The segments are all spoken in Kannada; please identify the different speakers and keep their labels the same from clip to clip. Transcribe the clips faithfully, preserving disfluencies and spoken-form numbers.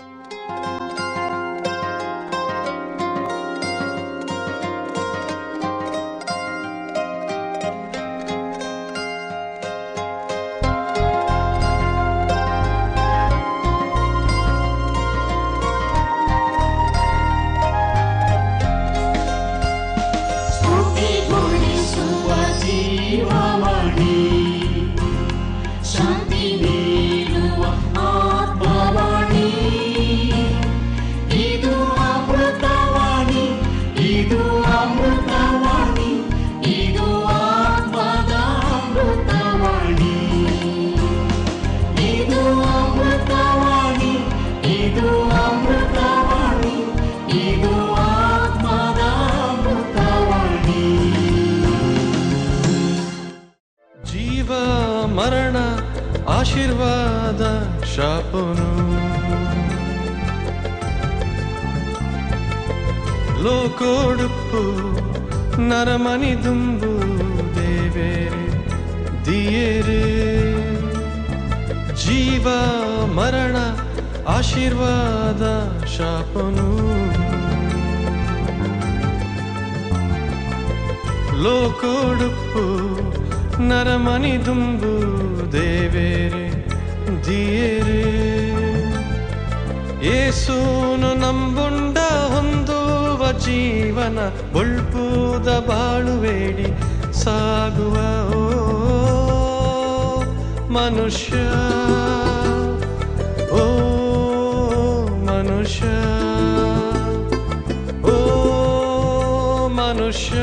Speaker 1: ಮರಣ ಆಶೀರ್ವಾದ ಶಾಪನು ಲೋಕೋಡುಪ್ಪು ನರಮನಿ ದುಂಬು ದೇವೇರೆ ದಿಯೇರೆ ಜೀವ ಮರಣ ಆಶೀರ್ವಾದ ಶಾಪನು ಲೋಕೋಡುಪ್ಪು ನರಮನಿ ದುಂಬು ದೇವೇರೆ ದಿಯೇರೆ ಯೇಸುನು ನಂಬುಂಡ ಹೊಂದುವ ಜೀವನ ಒಳ್ಪುದ ಬಾಳುವೇಡಿ ಸಾಗುವ ಓ ಮನುಷ್ಯ ಓ ಮನುಷ್ಯ ಓ ಮನುಷ್ಯ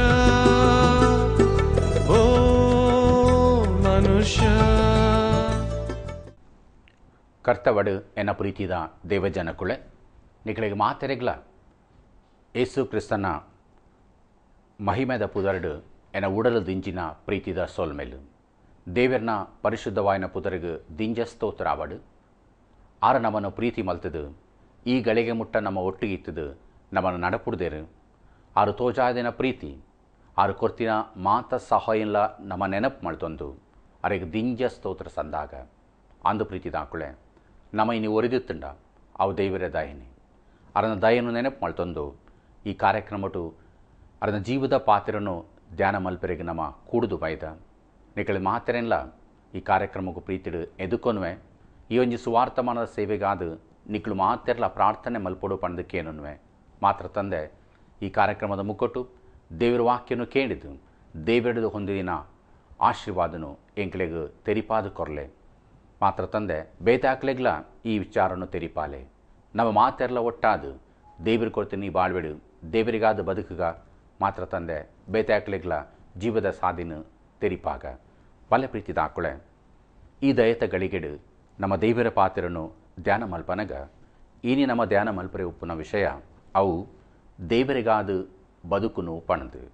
Speaker 2: ಕರ್ತವಡು ಎನ್ನ ಪ್ರೀತಿದ ದೇವಜನಕುಳೆ ನಿಗಳಿಗೆ ಮಾತೆರೆಗ್ಲ ಏಸು ಕ್ರಿಸ್ತನ ಮಹಿಮೆದ ಪುದರಡು ಎನ್ನ ಉಡಲು ದಿಂಜಿನ ಪ್ರೀತಿದ ಸೋಲ್ಮೆಲು ದೇವರನ ಪರಿಶುದ್ಧವಾಯಿನ ಪುದರಿಗೆ ದಿಂಜ ಸ್ತೋತ್ರಾವಡು ಆರ ನಮ್ಮನ್ನು ಪ್ರೀತಿ ಮಲ್ತದು ಈ ಗಳಿಗೆ ಮುಟ್ಟ ನಮ್ಮ ಒಟ್ಟಿಗೆ ಇತ್ತದು ನಮ್ಮನ್ನು ನಡಪುಡ್ದೇರು ಆರು ತೋಜಾದಿನ ಪ್ರೀತಿ ಆರು ಕೊರ್ತಿನ ಮಾತ ಸಹಾಯಲ್ಲ ನಮ್ಮ ನೆನಪು ಮಾಡ್ತೊಂದು ಅರೆಗೆ ದಿಂಜ ಸ್ತೋತ್ರ ಸಂದಾಗ ಅಂದು ಪ್ರೀತಿದ ಆಕುಳೆ ನಮ್ಮ ಇನ್ನು ಒರಿದಿತ್ತುಂಡ ಅವು ದೇವರ ದಯನೆ ಅರನ ದಯನು ನೆನಪು ಮಾಡ್ತೊಂದು ಈ ಕಾರ್ಯಕ್ರಮಟು ಅರನ ಜೀವದ ಪಾತ್ರನು ಧ್ಯಾನ ಮಲ್ಪರೆಗೆ ನಮ್ಮ ಕೂಡುದು ಬೈದ ನಿಕಳಿ ಮಾತೆರೆಲ್ಲ ಈ ಕಾರ್ಯಕ್ರಮಕ್ಕೂ ಪ್ರೀತಿಡು ಎದುಕೊನ್ವೆ ಈ ಒಂಜಿ ಸುವಾರ್ತಮಾನದ ಸೇವೆಗಾದ ನಿಕ್ಳು ಮಾತೆರ್ಲ ಪ್ರಾರ್ಥನೆ ಮಲ್ಪೊಡು ಪಂದಕ್ಕೇನುವೆ ಮಾತ್ರ ತಂದೆ ಈ ಕಾರ್ಯಕ್ರಮದ ಮುಕ್ಕಟ್ಟು ದೇವರ ವಾಕ್ಯನು ಕೇಳಿದ್ದು ದೇವರದು ಹೊಂದಿನ ಆಶೀರ್ವಾದನು ಎಂಕ್ಲೆಗೆ ತೆರಿಪಾದ ಕೊರಲೆ ಮಾತ್ರ ತಂದೆ ಬೇತಾಕ್ಲೆಗ್ಲ ಈ ವಿಚಾರನು ತೆರಿಪಾಲೆ ನಮ್ಮ ಮಾತೆರ್ಲ ಒಟ್ಟಾದು ದೇವ್ರ ಕೊಡ್ತೀನಿ ಬಾಳ್ಬೇಡು ದೇವರಿಗಾದ ಬದುಕುಗ ಮಾತ್ರ ತಂದೆ ಬೇತಾಕ್ಲೆಗ್ಲ ಜೀವದ ಸಾಧಿನ ತೆರಿಪಾಗ ಬಲ ಪ್ರೀತಿದ ಆಕುಳೆ ಈ ದಯತ ಗಳಿಗೆಡು ನಮ್ಮ ದೇವರ ಪಾತ್ರನು ಧ್ಯಾನ ಮಲ್ಪನಗ ಈನಿ ನಮ್ಮ ಧ್ಯಾನ ಮಲ್ಪರೆ ಉಪ್ಪುನ ವಿಷಯ ಅವು ದೇವರಿಗಾದ ಬದುಕುನು ಪಣದು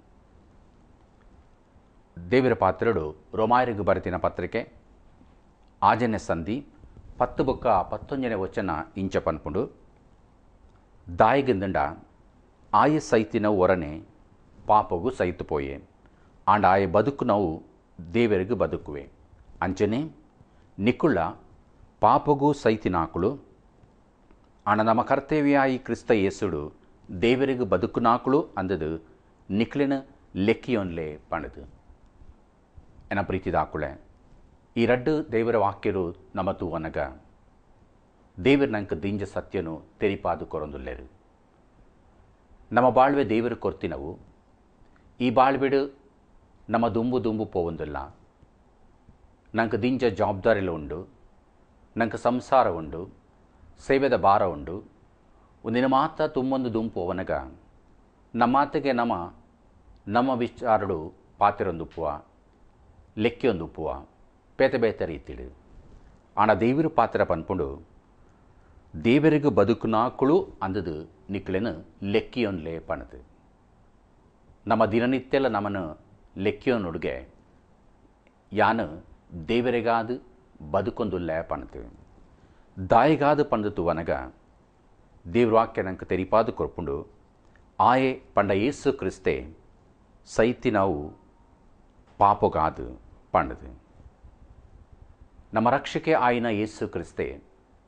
Speaker 2: ದೇವರ ಪಾತ್ರಡು ರೋಮಾಯರಿಗೆ ಬರೆತಿನ ಪತ್ರಿಕೆ ಆಜನೆ ಸಂಧಿ ಪತ್ತು ಬೊಕ್ಕ ಪತ್ತೊಂಜನೆ ವಚನ ಇಂಚ ಪನ್ಪುಂಡು ದಾಯಿಗಿಂದಂಡ ಆಯ ಸೈತಿನ ಒರನೆ ಪಾಪಗೂ ಸೈತು ಪೋಯೆ ಆಂಡ ಆಯ ಬದುಕು ನಾವು ದೇವರಿಗೆ ಬದುಕುವೆ ಅಂಚನೆ ನಿಕ್ಕುಳ್ಳ ಪಾಪಗೂ ಸೈತಿನಾಕುಳು ಆಂಡ ನಮ್ಮ ಕರ್ತವ್ಯಾಯಿ ಕ್ರಿಸ್ತ ಯೇಸುಡು ದೇವರಿಗೆ ಬದುಕುನಾಕುಳು ಅಂದದು ನಿಕ್ಲಿನ ಲೆಕ್ಕಿಯೊನ್ಲೆ ಪಣದು ಎನ ಪ್ರೀತಿದಾಕುಳೆ ಈ ರಡ್ಡು ದೇವರ ವಾಕ್ಯರು ನಮ್ಮ ತೂವನಗ ದೇವರ ನಂಗೆ ದಿಂಜ ಸತ್ಯನು ತೆರಿಪಾದು ಕೊರೊಂದುಲ್ಲೆರು ನಮ್ಮ ಬಾಳ್ವೆ ದೇವರು ಕೊರ್ತಿನವು ಈ ಬಾಳ್ಬಿಡು ನಮ್ಮ ದುಂಬು ದುಂಬು ಪೋವಂದಿಲ್ಲ ನಂಗೆ ದಿಂಜ ಜವಾಬ್ದಾರಿಲು ಉಂಡು ನಂಗೆ ಸಂಸಾರ ಉಂಡು ಸೇವೆದ ಭಾರ ಉಂಡು ಒಂದಿನ ಮಾತ ತುಂಬೊಂದು ದುಂಪು ಅವನಗ ನಮ್ಮ ಮಾತಿಗೆ ನಮ್ಮ ನಮ್ಮ ವಿಚಾರಡು ಪಾತಿರೊಂದುಪ್ಪುವ ಲೆಕ್ಕಿಯೊಂದುಪ್ಪುವ ಬೇತೆ ಬೇತೆ ರೀತಿಡು ಆಣ ದೇವರು ಪಾತ್ರ ಪನ್ಪುಂಡು ದೇವರಿಗೂ ಬದುಕುನಾಕುಳು ಅಂದದು ನಿಕ್ಲೆನು ಲೆಕ್ಕಿಯೊನ್ಲೆ ಪಣದು ನಮ್ಮ ದಿನನಿತ್ಯಲ ನಮ್ಮನ್ನು ಲೆಕ್ಕಿಯೊನ್ನುಡುಗೆ ಯಾನು ದೇವರಿಗಾದು ಬದುಕೊಂದುಲ್ಲೆ ಪಣದು ದಾಯಿಗಾದು ಪಂದು ತುವನಗ ದೇವ್ರ ವಾಕ್ಯ ನಂಗೆ ತೆರಿಪಾದು ಕೊರ್ಪುಂಡು ಆಯೆ ಪಂಡ ಯೇಸು ಕ್ರಿಸ್ತೆ ಸೈತಿನವು ಪಾಪಗಾದು ಪಂಡದು ನಮ್ಮ ರಕ್ಷಕೆ ಆಯಿನ ಯೇಸು ಕ್ರಿಸ್ತೆ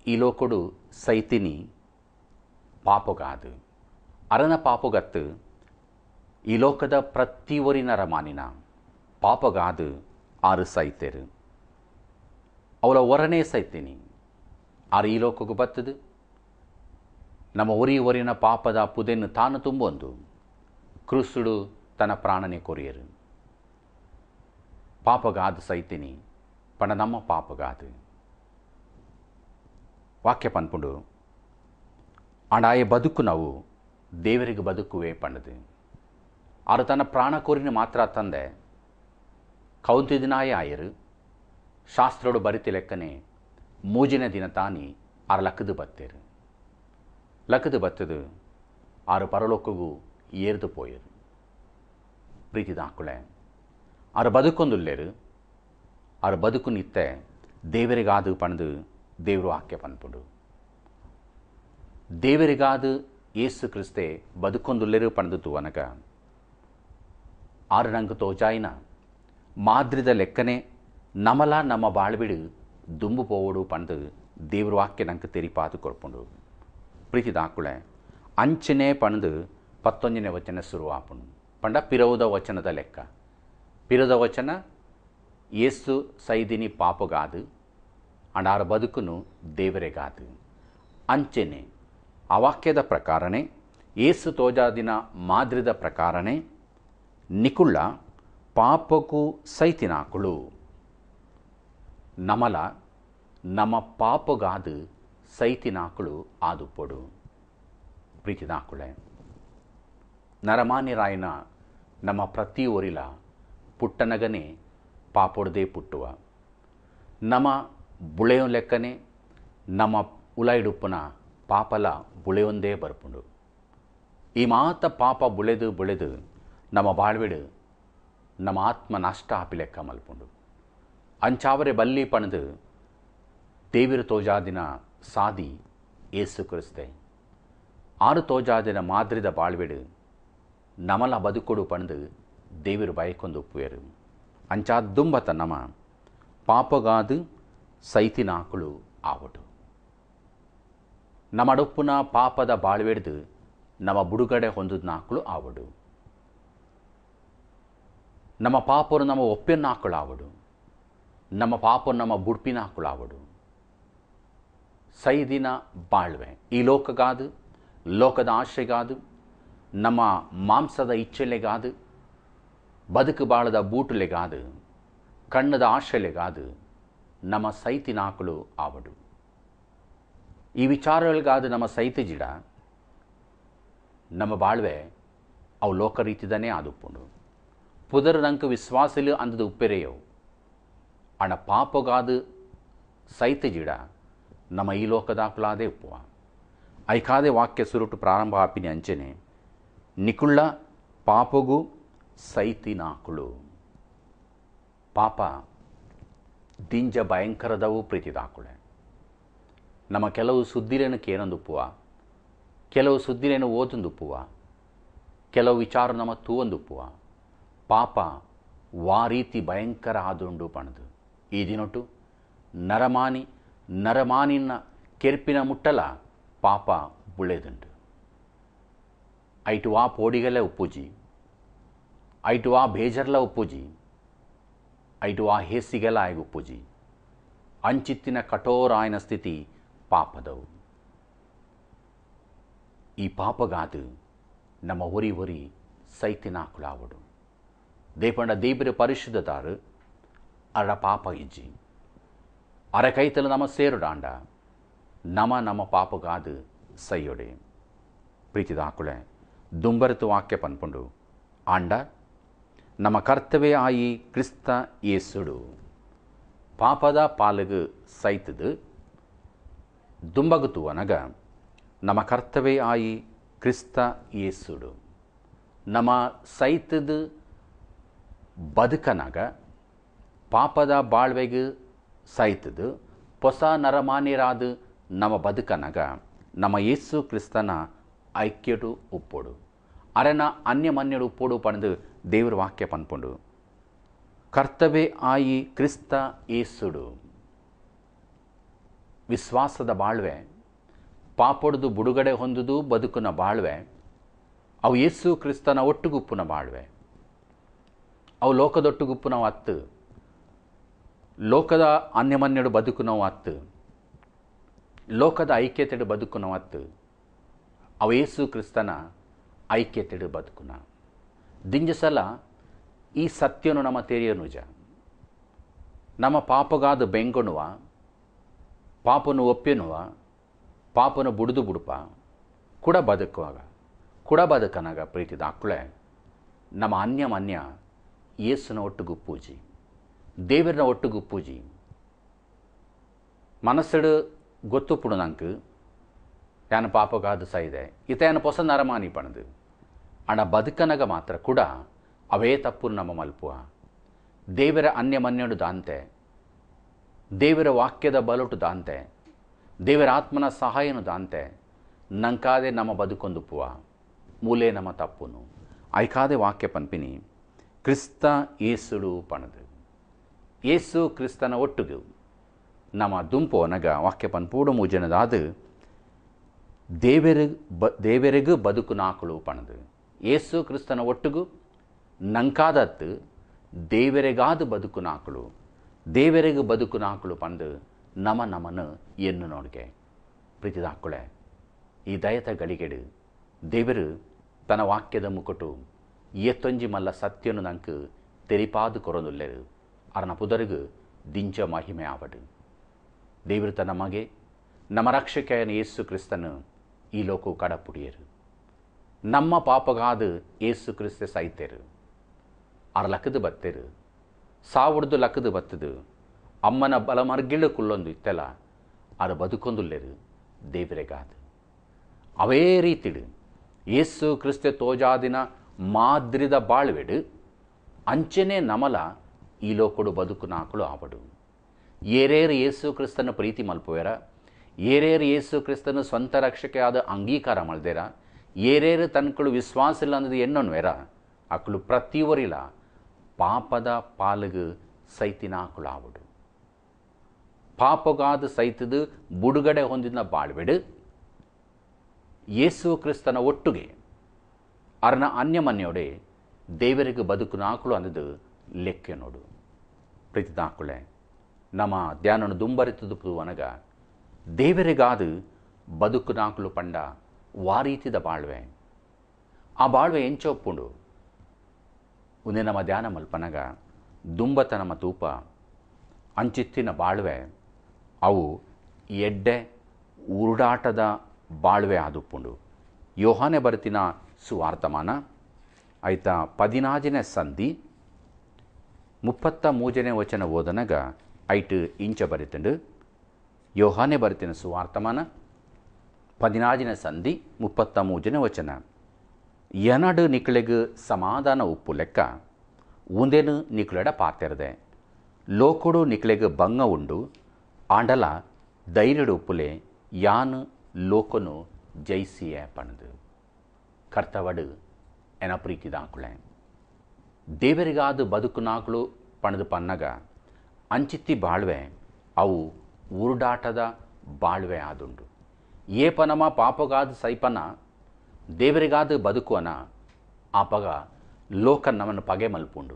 Speaker 2: ఈ లోకుడు సైతిని ಪಾಪಗಾದು ಅರನ ಪಾಪಗತ್ತು ಈ ಲೋಕದ ಪ್ರತಿಯೊರಿ ನರಮಾನಿನ ಪಾಪಗಾದು ಆರು ಸೈತೇರು ಅವಳ ಒರನೇ ಸೈತೀನಿ ಆರು ಈ ಲೋಕಕ್ಕೆ ಬತ್ತದು ನಮ್ಮ ಒರಿ ಒರಿನ ಪಾಪದ ಪುದೆನ್ನು ತಾನು ತುಂಬೊಂದು ಕ್ರಿಸ್ತುಡು ತನ್ನ ಪ್ರಾಣನೆ ಕೊರಿಯರು ಪಾಪಗಾದು ಸೈತೀನಿ ಪಣ ನಮ್ಮ ಪಾಪಗಾದು ವಾಕ್ಯ ಪನ್ಪುಂಡು ಆಂಡಾಯ ಬದುಕು ನಾವು ದೇವರಿಗೆ ಬದುಕುವೆ ಪಂಡದು ಆರು ತನ್ನ ಪ್ರಾಣ ಕೋರಿನ ಮಾತ್ರ ತಂದೆ ಕೌಂತಿ ದಿನಾಯ ಆಯರು ಶಾಸ್ತ್ರೋಡು ಬರಿತಿ ಲೆಕ್ಕನೆ ಮೂಜಿನ ದಿನ ತಾನಿ ಆರು ಲಕ್ಕದು ಬತ್ತೇರು ಲಕ್ಕದು ಬತ್ತದು ಆರು ಪರಲೋಕಗೂ ಏರ್ದು ಪೋಯರು ಪ್ರೀತಿದ ಹಾಕುಳೆ ಆರು ಬದುಕೊಂದುಲ್ಲೇರು ಆರು ಬದುಕು ನಿತ್ತೆ ದೇವರಿಗಾದು ಪಣದು ದೇವರು ವಾಕ್ಯ ಪನ್ಪುಂಡು ದೇವರಿಗಾದು ಯೇಸು ಕ್ರಿಸ್ತೆ ಬದುಕೊಂದುಲ್ಲೇರು ಪಣದು ಅನಗ ಆರು ನಂಗೆ ತೋಜಾಯಿನ ಮಾದ್ರಿದ ಲೆಕ್ಕನೆ ನಮಲ ನಮ್ಮ ಬಾಳ್ಬಿಡು ದುಂಬು ಪೋವಡು ಪಣದು ದೇವ್ರ ವಾಕ್ಯ ನಂಗೆ ತೆರಿಪಾದು ಕೊಡ್ಪುಂಡು ಪ್ರೀತಿದ ಹಾಕುಳೆ ಅಂಚನೆ ಪಣದು ಪತ್ತೊಂದನೇ ವಚನ ಶುರುವಾಪುಂಡು ಪಂಡ ಪಿರವುದ ವಚನದ ಲೆಕ್ಕ ಪಿರದ ವಚನ ಯೇಸು ಸೈದಿನಿ ಪಾಪಗಾದು ಅಂಡ್ ಆರ ಬದುಕುನು ದೇವರಿಗಾದು ಅಂಚೆನೆ ಆ ವಾಕ್ಯದ ಪ್ರಕಾರನೇ ಯೇಸು ತೋಜಾದಿನ ಮಾದ್ರಿದ ಪ್ರಕಾರನೇ ನಿಕುಳ್ಳ ಪಾಪಕ್ಕೂ ಸೈತಿನಾಕುಳು ನಮಲ ನಮ್ಮ ಪಾಪಗಾದು ಸೈತಿನಾಕುಳು ಆದುಪೊಡು ಪ್ರೀತಿದಾಕುಳೆ ನರಮಾನ್ಯರಾಯನ ನಮ್ಮ ಪ್ರತಿ ಒರಿಲ ಪುಟ್ಟನಗನೆ ಪಾಪೊಡದೆ ಪುಟ್ಟುವ ನಮ್ಮ ಬುಳೆಯೋ ಲೆಕ್ಕನೆ ನಮ್ಮ ಉಲೈಡುಪ್ಪನ ಪಾಪಲ ಬುಳೆಯೊಂದೇ ಬರ್ಪುಂಡು ಈ ಮಾತ ಪಾಪ ಬುಳೆದು ಬುಳೆದು ನಮ್ಮ ಬಾಳ್ವಿಡು ನಮ್ಮ ಆತ್ಮ ನಷ್ಟ ಆಪಿ ಲೆಕ್ಕ ಮಲ್ಪುಂಡು ಅಂಚಾವರೆ ಬಲ್ಲಿ ಪಣದು ದೇವಿರು ತೋಜಾದಿನ ಸಾದಿ ಏಸು ಕ್ರಿಸ್ತೆ ಆರು ತೋಜಾದಿನ ಮಾದ್ರಿದ ಬಾಳ್ವಿಡು ನಮಲ ಬದುಕೊಡು ಪಣದು ದೇವಿರು ಬಯಕೊಂದು ಉಪ್ಪುವೆರು ಅಂಚಾದ್ದುಂಬತ ನಮ ಪಾಪಗಾದು ಸೈತಿನಾಕುಳು ಆವಡು ನಮ್ಮಡೊಪ್ಪುನ ಪಾಪದ ಬಾಳ್ವೆಡ್ದು ನಮ್ಮ ಬುಡುಗಡೆ ಹೊಂದದ ನಾಕುಳು ಆವಡು ನಮ್ಮ ಪಾಪರು ನಮ್ಮ ಒಪ್ಪಿನ ನಾಕುಳು ಆವಡು ನಮ್ಮ ಪಾಪರು ನಮ್ಮ ಬುಡ್ಪಿನ ಹಾಕುಳು ಆವಡು ಸೈದಿನ ಬಾಳ್ವೆ ಈ ಲೋಕಗಾದು ಲೋಕದ ಆಶೆಗಾದು ನಮ್ಮ ಮಾಂಸದ ಇಚ್ಛೆಲೆಗಾದು ಬದುಕು ಬಾಳದ ಬೂಟುಲೆಗಾದು ಕಣ್ಣದ ಆಶೆಲೆಗಾದು ನಮ್ಮ ಸೈತಿನಾಕುಳು ಆವಡು ಈ ವಿಚಾರಗಳಿಗಾದು ನಮ್ಮ ಸೈತಿ ಜಿಡ ನಮ್ಮ ಬಾಳ್ವೆ ಅವು ಲೋಕ ರೀತಿದನೇ ಆದುಪ್ಪುಂಡು ಪುದರ್ ನಂಕು ವಿಶ್ವಾಸಲು ಅಂದದು ಉಪ್ಪೆರೆಯವು ಅಣ ಪಾಪಗಾದು ಸೈತಿ ಜಿಡ ನಮ್ಮ ಈ ಲೋಕದಾಕುಲಾದೇ ಉಪ್ಪುವ ಐಕಾದೆ ವಾಕ್ಯ ಸುರುಟು ಪ್ರಾರಂಭ ಆಪಿನಿ ಅಂಚನೆ ನಿಕುಳ್ಳ ಪಾಪಗೂ ಸೈತಿನಾಕುಳು ಪಾಪ ದಿಂಜ ಭಯಂಕರದವು ಪ್ರೀತಿದಾಕುಳೆ ನಮ್ಮ ಕೆಲವು ಸುದ್ದಿರೇನು ಕೇನೊಂದುಪ್ಪುವ ಕೆಲವು ಸುದ್ದಿರೇನು ಓದೊಂದುಪ್ಪುವ ಕೆಲವು ವಿಚಾರ ನಮ್ಮ ತೂವೊಂದುಪ್ಪುವ ಪಾಪ ವಾ ರೀತಿ ಭಯಂಕರ ಆದುಂಡು ಪಣದು ಈ ದಿನೊಟ್ಟು ನರಮಾನಿ ನರಮಾನಿನ ಕೆರ್ಪಿನ ಮುಟ್ಟಲ ಪಾಪ ಬುಳೆದುಂಡು ಐಟು ವಾ ಪೋಡಿಗಲೆ ಉಪ್ಪುಜಿ ಐಟು ವಾ ಬೇಜರ್ಲ ಉಪ್ಪುಜಿ ಐಟು ಆ ಹೇಸಿಗೆಲ್ಲ ಆಗಿ ಉಪ್ಪುಜಿ ಅಂಚಿತ್ತಿನ ಕಠೋರ ಆಯ್ನ ಸ್ಥಿತಿ ಪಾಪದವು ಈ ಪಾಪಗಾದು ನಮ್ಮ ಒರಿ ಒರಿ ಸೈತಿನಾಕುಳಾವಡು ದೇಪಂಡ ದೇಬಿರ ಪರಿಶುದ್ಧದಾರು ಅರ ಪಾಪ ಇಜ್ಜಿ ಅರ ಕೈತಲು ನಮ್ಮ ಸೇರುಡಾಂಡ ನಮ ನಮ್ಮ ಪಾಪಗಾದು ಸೈಯೊಡೆ ಪ್ರೀತಿದ ಹಾಕುಳೆ ದುಂಬರತು ವಾಕ್ಯ ಪನ್ಪುಂಡು ಆಂಡ ನಮ್ಮ ಕರ್ತವ್ಯ ಆಯಿ ಕ್ರಿಸ್ತ ಯೇಸುಡು ಪಾಪದ ಪಾಲಗು ಸೈತದು ದುಂಬಗುತು ಅನಗ ನಮ್ಮ ಕರ್ತವ್ಯ ಆಯಿ ಕ್ರಿಸ್ತ ಯೇಸುಡು ನಮ್ಮ ಸೈತದು ಬದುಕನಾಗ ಪಾಪದ ಬಾಳ್ವೆಗೆ ಸೈತದು ಹೊಸ ನರಮಾನ್ಯರಾದ ನಮ್ಮ ಬದುಕನಾಗ ನಮ್ಮ ಯೇಸು ಕ್ರಿಸ್ತನ ಐಕ್ಯಡು ಉಪ್ಪೋಡು ಅರೆನ ಅನ್ಯಮನ್ಯಡು ಉಪ್ಪೋಡು ಪಣದು ದೇವ್ರ ವಾಕ್ಯ ಪನ್ಪುಂಡು ಕರ್ತವ್ಯ ಆಯಿ ಕ್ರಿಸ್ತ ಯೇಸುಡು ವಿಶ್ವಾಸದ ಬಾಳ್ವೆ, ಪಾಪೊಡ್ದು ಬುಡುಗಡೆ ಹೊಂದುದು ಬದುಕಿನ ಬಾಳ್ವೆ, ಅವು ಯೇಸು ಕ್ರಿಸ್ತನ ಒಟ್ಟುಗುಪ್ಪುನ ಬಾಳ್ವೆ. ಅವು ಲೋಕದೊಟ್ಟುಗುಪ್ಪುನವು ಹತ್ತು, ಲೋಕದ ಅನ್ಯಮನ್ಯಡು ಬದುಕುನವು ಹತ್ತು, ಲೋಕದ ಐಕ್ಯತೆಡು ಬದುಕುನವು ಹತ್ತು. ಅವು ಯೇಸು ಕ್ರಿಸ್ತನ ಐಕ್ಯತೆಡು ಬದುಕುನ. ದಿಂಜಸಲ ಈ ಸತ್ಯನು ನಮ್ಮ ತೆರೆಯನುಜ. ನಮ್ಮ ಪಾಪಗಾದ ಬೆಂಗೊಣುವ, ಪಾಪನು ಒಪ್ಪೆನುವ, ಪಾಪನು ಬುಡ್ದು ಬುಡುಪ ಕೂಡ ಬದುಕುವಾಗ ಕೂಡ ಬದುಕನಾಗ ಪ್ರೀತಿದ ಅಕ್ಕಳೆ ನಮ್ಮ ಅನ್ಯಮನ್ಯ ಯೇಸುನ ಒಟ್ಟುಗು ಪೂಜಿ, ದೇವರನ ಒಟ್ಟುಗು ಪೂಜಿ. ಮನಸ್ಸಡು ಗೊತ್ತುಪ್ಪುಡು ನಂಗೆ ಯಾನ ಪಾಪಗಾದ ಸೈದೆ ಈತ ಯಾನ ಪೊಸ ನರಮಾನಿ ಪಣದು ಅಣ್ಣ ಬದುಕನಗ ಮಾತ್ರ ಕೂಡ ಅವೇ ತಪ್ಪು ನಮ್ಮ ಮಲ್ಪುವ. ದೇವರ ಅನ್ಯಮನ್ಯಡು ದಾಂತೆ, ದೇವರ ವಾಕ್ಯದ ಬಲುಟು ದಾಂತೆ, ದೇವರ ಆತ್ಮನ ಸಹಾಯನು ದಾಂತೆ ನಂಕಾದೆ ನಮ್ಮ ಬದುಕೊಂದುಪ್ಪುವ ಮೂಲೆ ನಮ್ಮ ತಪ್ಪುನು ಐಕಾದೆ ವಾಕ್ಯ ಪಂಪಿನಿ ಕ್ರಿಸ್ತ ಏಸುಡು ಪಣದು. ಏಸು ಕ್ರಿಸ್ತನ ಒಟ್ಟುಗು ನಮ್ಮ ದುಂಪು ಒನಗ ವಾಕ್ಯ ಪನ್ಪೂಡು ಮೂಜನದಾದ ದೇವರಿಗ್ ಬ ದೇವರಿಗೂ ಬದುಕು ನಾಕುಳು ಪಣದು. ಏಸು ಕ್ರಿಸ್ತನ ಒಟ್ಟುಗು ನಂಕಾದತ್ತು ದೇವರಿಗಾದ ಬದುಕು ನಾಕುಳು, ದೇವರಿಗೂ ಬದುಕು ನಾಕುಳು ಪಂದು ನಮ ನಮನು ಎನ್ನು ನೋಡ್ಗೆ ಪ್ರೀತಿದ ಹಾಕುಳೆ. ಈ ದಯತ ಗಳಿಗೆಡು ದೇವರು ತನ್ನ ವಾಕ್ಯದ ಮುಕುಟು ಎತ್ತೊಂಜಿ ಮಲ್ಲ ಸತ್ಯನು ನಂಕು ತೆರಿಪಾದು ಕೊರೊಂದುಲ್ಲೆರು ಅರನ ಪುದರಿಗೂ ದಿಂಚ ಮಹಿಮೆ ಆವಡು. ದೇವರು ತನ್ನ ಮಗೆ ನಮ್ಮ ರಕ್ಷಕೆಯನ ಯೇಸು ಕ್ರಿಸ್ತನು ಈ ಲೋಕವು ಕಡಪುಡಿಯರು. ನಮ್ಮ ಪಾಪಗಾದ ಯೇಸು ಕ್ರಿಸ್ತ ಸೈತೆರು ಅರ ಲಕ್ಕದು ಬತ್ತೆರು, ಸಾವಿರದು ಲಕ್ಕದು ಬತ್ತದು ಅಮ್ಮನ ಬಲ ಮರ್ಗಿಳು ಕುಲ್ಲೊಂದು ಇತ್ತೆಲ್ಲ ಅರ ಬದುಕೊಂದುಲ್ಲೆರು ದೇವರೆಗಾದು. ಅವೇ ರೀತಿಡು ಯೇಸು ಕ್ರಿಸ್ತ ತೋಜಾದಿನ ಮಾದ್ರಿದ ಬಾಳ್ವೆಡು ಅಂಚನೆ ನಮಲ ಈ ಲೋಕಡು ಬದುಕು ನಾಕಳು ಆವಡು. ಏರೇರು ಯೇಸು ಕ್ರಿಸ್ತನ ಪ್ರೀತಿ ಮಲ್ಪುವೆರ, ಏರೇರು ಯೇಸು ಕ್ರಿಸ್ತನ ಸ್ವಂತ ರಕ್ಷಕೆಯಾದ ಅಂಗೀಕಾರ ಮಲ್ದೇರ, ಏರೇರು ತನ್ಕಳು ವಿಶ್ವಾಸ ಇಲ್ಲ ಅನ್ನೋದು ಎನ್ನೊನ್ವೆರ ಅಕ್ಕಳು ಪ್ರತಿಯೊರಿಲ ಪಾಪದ ಪಾಲುಗು ಸೈತಿನಾಕಳು ಆವಡು. ಪಾಪಗಾದ ಸೈತದು ಬುಡುಗಡೆ ಹೊಂದಿನ ಬಾಳ್ವೆಡು ಯೇಸು ಕ್ರಿಸ್ತನ ಒಟ್ಟುಗೆ ಅರ್ನ ಅನ್ಯಮನ್ಯೋಡೆ ದೇವರಿಗೆ ಬದುಕು ನಾಕಳು ಅನ್ನೋದು ಲೆಕ್ಕ ನೋಡು ಪ್ರೀತಿ ನಾಕುಳೆ. ನಮ್ಮ ಧ್ಯಾನನು ದುಂಬರಿತದು ಅನಗ ದೇವರಿಗಾದು ಬದುಕು ನಾಕಲು ಪಂಡ ವಾರೀತಿದ ಬಾಳ್ವೆ. ಆ ಬಾಳ್ವೆ ಎಂಚೊಪ್ಪುಂಡು ಉಂದೆ ನಮ್ಮ ಧ್ಯಾನ ಮಲ್ಪನಗ ದುಂಬತ ನಮ್ಮ ತೂಪ ಅಂಚಿತ್ತಿನ ಬಾಳ್ವೆ ಅವು ಎಡ್ಡೆ ಉರುಡಾಟದ ಬಾಳ್ವೆ ಆದುಪ್ಪುಂಡು. ಯೋಹಾನೆ ಬರುತ್ತಿನ ಸುವಾರ್ತಮಾನ ಆಯ್ತಾ ಪದಿನಾಜನೇ ಸಂಧಿ ಮುಪ್ಪತ್ತ ಮೂಜನೇ ವಚನ ಓದನಗ ಐಟು ಇಂಚ ಬರಿತಂಡು. ಯೋಹಾನೆ ಬರುತ್ತಿನ ಸುವಾರ್ತಮಾನ ಪದಿನಾಜನೇ ಸಂಧಿ ಮುಪ್ಪತ್ತ ಮೂಜನೇ ವಚನ. ಎನಡು ನಿಕ್ಳೆಗು ಸಮಾಧಾನ ಉಪ್ಪು ಲೆಕ್ಕ ಉಂದೇನು ನಿಕ್ಳೆಡ ಪಾತೆರದೆ ಲೋಕುಡು ನಿಕ್ಳೆಗು ಬಂಗ ಉಂಡು ಆಂಡಲ ಧೈರ್ಯಡು ಉಪ್ಪುಲೆ ಯಾನು ಲೋಕನು ಜೈಸಿಯೇ ಪಣದು. ಕರ್ತವಡು ಎನ ಪ್ರೀತಿದಾಕುಳೆ ದೇವರಿಗಾದ ಬದುಕು ನಾಕಳು ಪಣದು ಪನ್ನಗ ಅಂಚಿತ್ತಿ ಬಾಳ್ವೆ ಅವು ಉರುಡಾಟದ ಬಾಳ್ವೆ ಆದುಂಡು. ಏಪನಮ ಪಾಪಗಾದ ಸೈಪನ ದೇವರಿಗಾದ ಬದುಕುವನ ಆಪಗ ಲೋಕ ನಮ್ಮನ್ನು ಪಗೆ ಮಲ್ಪುಂಡು.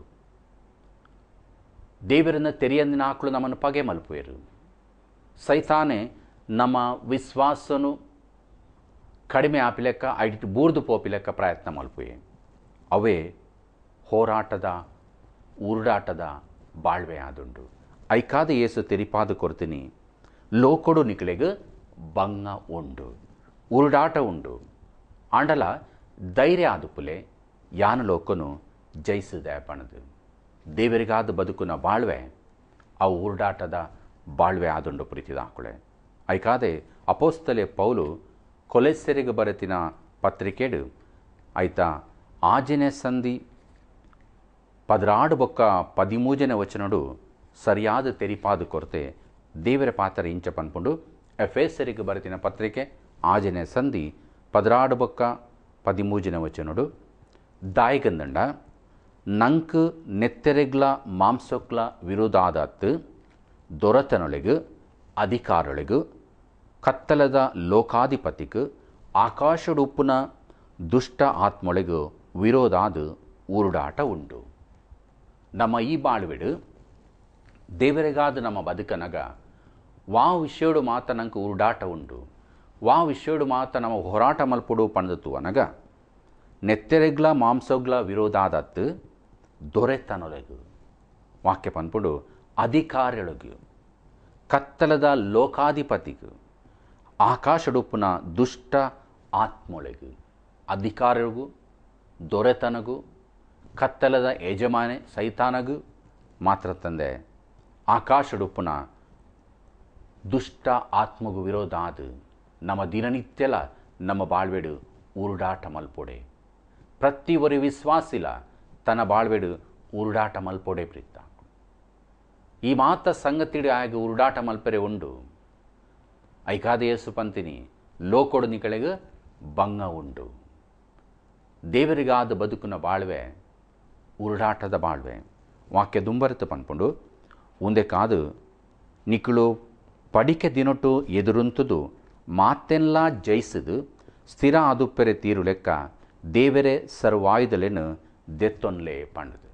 Speaker 2: ದೇವರನ್ನ ತೆರೆಯಂದಿನ ಆಕಳು ನಮ್ಮನ್ನು ಪಗೆ ಮಲ್ಪುವೆರು. ಸೈತಾನೆ ನಮ್ಮ ವಿಶ್ವಾಸನು ಕಡಿಮೆ ಆಪಿಲೆಕ್ಕ ಐಟಿ ಬೂರ್ದು ಪೋಪಿಲೆಕ್ಕ ಪ್ರಯತ್ನ ಮಲ್ಪುವೆ. ಅವೇ ಹೋರಾಟದ ಉರುಡಾಟದ ಬಾಳ್ವೆ ಆದುಂಡು. ಐಕಾದ ಏಸು ತೆರಿಪಾದು ಕೊಡ್ತೀನಿ ಲೋಕೊಡು ನಿಕ್ಳೆಗು ಬಂಗ ಉಂಡು ಉರುಡಾಟ ಉಂಡು ಆಂಡಲ ಧೈರ್ಯ ಆದುಪುಲೆ ಯಾನ ಲೋಕನು ಜಯಿಸಿದೆ ಪಣದು. ದೇವರಿಗಾದ ಬದುಕುನ ಬಾಳ್ವೆ ಅವು ಉರುಡಾಟದ ಬಾಳ್ವೆ ಆದುಂಡು ಪ್ರೀತಿದ ಹಾಕುಳೆ. ಐಕಾದೆ ಅಪೋಸ್ತಲೆ ಪೌಲು ಕೊಲೆಸೆರಿಗೆ ಬರೆತಿನ ಪತ್ರಿಕೆಡು ಆಯ್ತಾ ಆಜನೆ ಸಂಧಿ ಪದರಾಡು ಬೊಕ್ಕ ಪದಿಮೂಜನೆ ವಚನಡು ಸರಿಯಾದ ತೆರಿಪಾದು ಕೊರತೆ ದೇವರ ಪಾತ್ರ ಇಂಚ ಪನ್ಪುಂಡು. ಎಫೆಸರಿಗೆ ಬರೆತಿನ ಪತ್ರಿಕೆ ಆಜನೆ ಸಂಧಿ ಪದರಾಡು ಬೊಕ್ಕ ಪದಿಮೂಜನೆ ವಚನಡು ದಾಯಗಂದಂಡ ನಂಕು ನೆತ್ತೆರೆಗ್ಲ ಮಾಂಸಕ್ಲ ವಿರೋಧಾದತ್ತು ದೊರತನೊಳಗು ಅಧಿಕಾರೊಳಗು ಕತ್ತಲದ ಲೋಕಾಧಿಪತಿಗೆ ಆಕಾಶಡುಪ್ಪುನ ದುಷ್ಟ ಆತ್ಮೊಳಗು ವಿರೋಧಾದ ಉರುಡಾಟ ಉಂಟು. ನಮ್ಮ ಈ ಬಾಳ್ವೆಡು ದೇವರಿಗಾದ ನಮ್ಮ ಬದುಕನಗ ವಾ ವಿಷಯಡು ಮಾತ ನಂಗೆ ಉರುಡಾಟ ಉಂಟು, ವಾ ವಿಷಯಡು ಮಾತ ನಮ್ಮ ಹೋರಾಟ ಮಲ್ಪಡು ಪಣದತ್ತು ಅನಗ ನೆತ್ತೆರೆಗ್ಲ ಮಾಂಸಗ್ಲ ವಿರೋಧಾದತ್ತು ದೊರೆತನೊಳಗು ವಾಕ್ಯ ಪನ್ಪುಡು ಅಧಿಕಾರಿಯೊಳಗು ಕತ್ತಲದ ಲೋಕಾಧಿಪತಿಗೂ ಆಕಾಶಡುಪ್ಪುನ ದುಷ್ಟ ಆತ್ಮೊಳಗು ಅಧಿಕಾರಿಗೂ ದೊರೆತನಗೂ ಕತ್ತಲದ ಯಜಮಾನೆ ಸೈತಾನಗೂ ಮಾತ್ರ ತಂದೆ ಆಕಾಶಡುಪ್ಪುನ ದುಷ್ಟ ಆತ್ಮಗೂ ವಿರೋಧ ಆದ ನಮ್ಮ ದಿನನಿತ್ಯಲ ನಮ್ಮ ಬಾಳ್ವೆಡು ಉರುಡಾಟ ಮಲ್ಪೊಡೆ. ಪ್ರತಿ ಒರಿ ವಿಶ್ವಾಸಿಲ ತನ್ನ ಬಾಳ್ವೆಡು ಉರುಡಾಟ ಮಲ್ಪೊಡೆ ಪ್ರೀತ. ಈ ಮಾತ ಸಂಗತಿಡು ಆಗ ಉರುಡಾಟ ಮಲ್ಪರೆ ಉಂಡು. ಐಕಾದ ಯೇಸು ಪಂತಿನಿ ಲೋಕೊಡು ನಿಕಳೆಗೆ ಬಂಗ ಉಂಡು. ದೇವರಿಗಾದ ಬದುಕಿನ ಬಾಳ್ವೆ ಉರುಡಾಟದ ಬಾಳ್ವೆ. ವಾಕ್ಯ ದುಂಬರತು ಪನ್ಪುಂಡು ಒಂದೇ ಕಾದು ನಿಕಳು ಪಡಿಕೆ ದಿನೊಟ್ಟು ಎದುರುಂತದು ಮಾತೆಲ್ಲ ಜಯಿಸಿದು ಸ್ಥಿರ ಆದುಪ್ಪೆರೆ ತೀರು ಲೆಕ್ಕ ದೇವರೇ ಸರ್ವಾಯುಧಲೆನು ದೆತ್ತೊನ್ಲೆ ಪಂಡದು.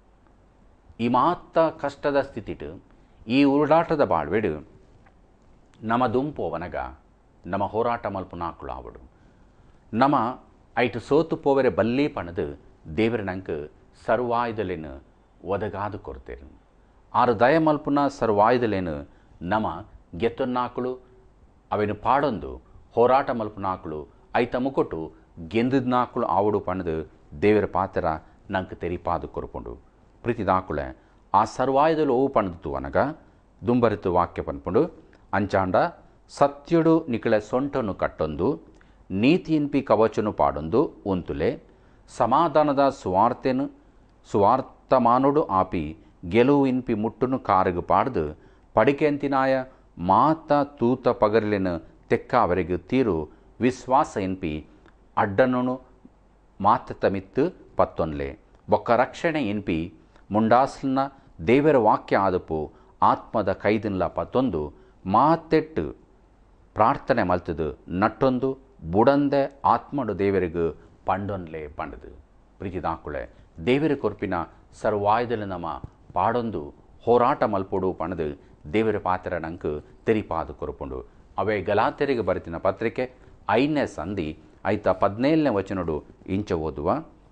Speaker 2: ಈ ಮಾತ ಕಷ್ಟದ ಸ್ಥಿತಿಟು ಈ ಉರುಡಾಟದ ಬಾಳ್ವೆಡು ನಮ್ಮ ದುಂಪೋವನಗ ನಮ್ಮ ಹೋರಾಟ ಮಲ್ಪು ನಾಕುಳು ಆವಡು. ನಮ್ಮ ಐಟು ಸೋತು ಪೋವರೆ ಬಲ್ಲೇ ಪಣದು ದೇವರ ನಂಗೆ ಸರ್ವಾಯುಧಲೆನು ಒದಗಾದು ಕೊಡ್ತೇರು. ಆರು ದಯ ಮಲ್ಪುನ ಸರ್ವಾಯುಧಲೆನು ನಮ್ಮ ಗೆತ್ತನ್ನಾಕುಳು ಅವೇನು ಪಾಡೊಂದು ಹೋರಾಟ ಮಲ್ಪುನಾಕುಳು ಐತ ಮುಕೊಟ್ಟು ಗೆಂದದ್ನಾಕುಳು ಆವಡು ಪಣದು ದೇವರ ಪಾತ್ರ ನಂಗೆ ತೆರಿಪಾದು ಕೊರ್ಪುಂಡು. ಪ್ರೀತಿದಾಕುಳೆ ಆ ಸರ್ವಾಯುಧಲು ಓವು ಪಣದು ಅನಗ ದುಂಬರಿತು ವಾಕ್ಯ ಪನ್ಪುಂಡು ಅಂಚಾಂಡ ಸತ್ಯುಡು ನಿಕಳ ಸೊಂಟನು ಕಟ್ಟೊಂದು ನೀತಿಯಿನ್ಪಿ ಕವಚನು ಪಾಡೊಂದು ಉಂತುಲೆ ಸಮಾಧಾನದ ಸುವಾರ್ತೆನು ಸುವಾರ್ತಮಾನುಡು ಆಪಿ ಗೆಲುವಿನ್ಪಿ ಮುಟ್ಟುನು ಕಾರಗು ಪಾಡ್ದು ಪಡಿಕೆಂತಿನಾಯ ಮಾತ ತೂತ ಪಗರ್ಲೆನು ತೆಕ್ಕ ಅವರೆಗೆ ತೀರು ವಿಶ್ವಾಸ ಎನ್ಪಿ ಅಡ್ಡನು ಮಾತ ಮಿತ್ತು ಪತ್ತೊನ್ಲೆ ಬೊಕ್ಕ ರಕ್ಷಣೆ ಎನ್ಪಿ ಮುಂಡಾಸ್ಲನ ದೇವರ ವಾಕ್ಯ ಆದಪು ಆತ್ಮದ ಕೈದಿನ್ಲ ಪತ್ತೊಂದು ಮಾತೆಟ್ಟು ಪ್ರಾರ್ಥನೆ ಮಲ್ತದು ನಟ್ಟೊಂದು ಬುಡಂದೆ ಆತ್ಮಡು ದೇವರಿಗೂ ಪಂಡೊನ್ಲೆ ಪಂಡದು. ಪ್ರೀತಿದಾಕುಳೆ ದೇವರ ಕೊರ್ಪಿನ ಸರ್ವಾಯುಧಲು ನಮ್ಮ ಪಾಡೊಂದು ಹೋರಾಟ ಮಲ್ಪೊಡು ಪಣದು ದೇವರ ಪಾತ್ರ ನಂಗೆ ತೆರಿಪಾದು ಕೊರ್ಪುಂಡು. ಅವೇ ಗಲಾತೆರಿಗೆ ಬರೆತಿನ ಪತ್ರಿಕೆ ಐದನೇ ಸಂಧಿ ಐತ ಪದ್ನೇಳನೇ ವಚನಡು ಇಂಚ ಓದುವ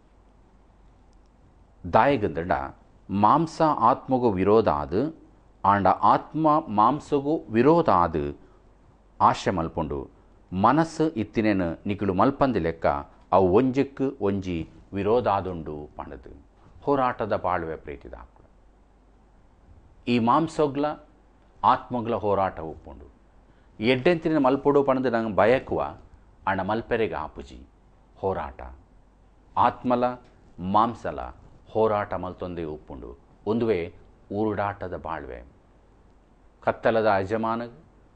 Speaker 2: ದಾಯಗಂದಡ ಮಾಂಸ ಆತ್ಮಗೂ ವಿರೋಧ ಆದು ಆಂಡ ಆತ್ಮ ಮಾಂಸಗೂ ವಿರೋಧ ಆದು ಆಶೆ ಮಲ್ಪುಂಡು ಮನಸ್ಸು ಇತ್ತಿನೇನು ನಿಕಳು ಮಲ್ಪಂದಿ ಲೆಕ್ಕ ಅವು ಒಂಜಕ್ಕೆ ಒಂಜಿ ವಿರೋಧ ಆದುಂಡು ಪಣದು. ಹೋರಾಟದ ಬಾಳ್ವೆ ಪ್ರೀತಿದಾಕುಳು ಈ ಮಾಂಸೋಗ್ಲ ಆತ್ಮಗ್ಲ ಹೋರಾಟ ಉಪ್ಪುಂಡು. ಎಡ್ಡೆಂತಿನ ಮಲ್ಪೊಡು ಪಣದು ನಂಗೆ ಬಯಕುವ ಅಣ್ಣ ಮಲ್ಪೆರೆಗೆ ಆಪುಜಿ ಹೋರಾಟ ಆತ್ಮಲ ಮಾಂಸಲ ಹೋರಾಟ ಮಲ್ತೊಂದೇ ಉಪ್ಪುಂಡು. ಒಂದುವೇ ಉರುಡಾಟದ ಬಾಳ್ವೆ ಕತ್ತಲದ ಯಜಮಾನಗೆ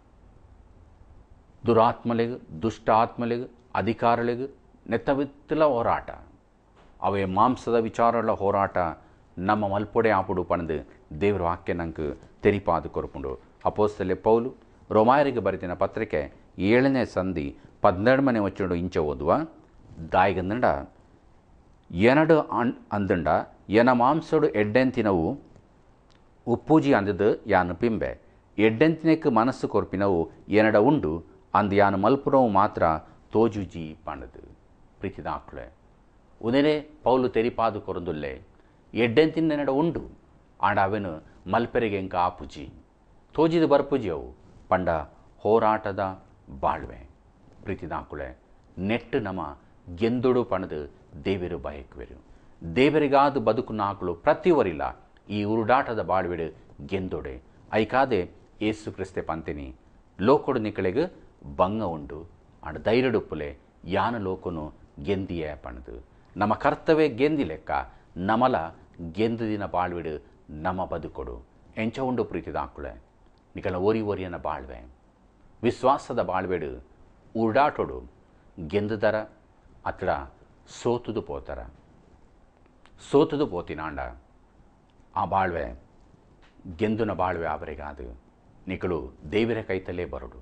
Speaker 2: ದುರಾತ್ಮಲೆಗೆ ದುಷ್ಟ ಆತ್ಮಲೆಗೆ ಅಧಿಕಾರಲೆಗೆ ನೆತ್ತವಿತ್ತಲ ಹೋರಾಟ ಅವೇ ಮಾಂಸದ ವಿಚಾರಗಳ ಹೋರಾಟ ನಮ್ಮ ಮಲ್ಪೊಡೆ ಆಪುಡು ಪಣದು ದೇವ್ರ ವಾಕ್ಯ ನಂಗೆ ತೆರಿಪಾದು ಕೊರ್ಪುಂಡು. ಅಪೋಸ್ತಲೆ ಪೌಲು ರೋಮಾಯರಿಗೆ ಬರೆತಿನ ಪತ್ರಿಕೆ ಏಳನೇ ಸಂಧಿ ಪದ್ನೆರಡನೇ ವಚನಡು ಇಂಚ ಓದುವ ದಾಯಿಗಂದಂಡ ಎನಡು ಅನ್ ಅಂದಂಡ ಎನ ಮಾಂಸಡು ಎಡ್ಡೆಂತಿನವು ಉಪ್ಪೂಜಿ ಅಂದದು ಯಾನು ಪಿಂಬೆ ಎಡ್ಡೆಂತಿನಕ್ಕೆ ಮನಸ್ಸು ಕೊರ್ಪಿನವು ಎನಡ ಉಂಡು ಅಂದು ಯಾನು ಮಲ್ಪುನವು ಮಾತ್ರ ತೋಜುಜಿ ಪಣದು. ಪ್ರೀತಿದಾಕುಳೆ ಉದನೆ ಪೌಲು ತೆರಿಪಾದು ಕೊರಂದುಲ್ಲೆ ಎಡ್ಡೆಂತಿನ ನೆನಡ ಉಂಡು ಆಂಡ ಅವೆನು ಮಲ್ಪೆರೆಗೆ ಎಂಕ ಆಪುಜಿ ತೋಜಿದು ಬರ್ಪುಜಿ ಅವು ಪಂಡ ಹೋರಾಟದ ಬಾಳ್ವೆ. ಪ್ರೀತಿದಾಕುಳೆ ನೆಟ್ಟು ನಮ್ಮ ಗೆಂದುಡು ಪಣದು ದೇವರು ಬಯಕುವೆರು. ದೇವರಿಗಾದ ಬದುಕು ನಾಕುಳು ಪ್ರತಿವರಿಲ್ಲ ಈ ಉರುಡಾಟದ ಬಾಳ್ವೆಡು ಗೆಂದೊಡೆ ಐಕಾದೆ ಏಸು ಕ್ರಿಸ್ತೆ ಪಂತಿನಿ ಲೋಕೊಡು ನಿಕಳೆಗೆ ಬಂಗ ಉಂಡು ಅಂಡ್ ಧೈರ್ಯಡುಪ್ಪುಲೆ ಯಾನ ಲೋಕನು ಗೆಂದಿಯೇ ಪಣದು ನಮ್ಮ ಕರ್ತವ್ಯ ಗೆಂದಿ ಲೆಕ್ಕ ನಮಲ ಗೆಂದು ದಿನ ಬಾಳ್ವೆಡು ನಮ್ಮ ಬದುಕೊಡು ಎಂಚ ಉಂಡು ಪ್ರೀತಿದಾಕುಳೆ ನಿಕಲ ಓರಿ ಓರಿಯನ ಬಾಳ್ವೆ ವಿಶ್ವಾಸದ ಬಾಳ್ವೆಡು ಉರುಡಾಟೊಡು ಗೆಂದುದರ ಅತ್ರ ಸೋತುದು ಪೋತರ ಸೋತುದು ಪೋತಿನಾಂಡ ಆ ಬಾಳ್ವೆ ಗೆಂದುನ ಬಾಳ್ವೆ ಅವರಿಗಾದು ನಿಕಳು ದೇವರ ಕೈತಲೇ ಬರಡು